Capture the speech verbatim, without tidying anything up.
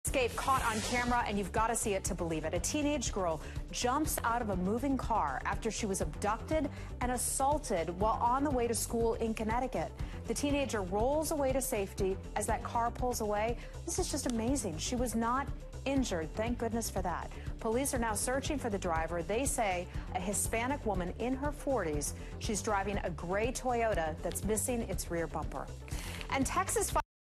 Escape caught on camera, and you've got to see it to believe it. A teenage girl jumps out of a moving car after she was abducted and assaulted while on the way to school in Connecticut. The teenager rolls away to safety as that car pulls away. This is just amazing. She was not injured. Thank goodness for that. Police are now searching for the driver. They say a Hispanic woman in her forties. She's driving a gray Toyota that's missing its rear bumper. And Texas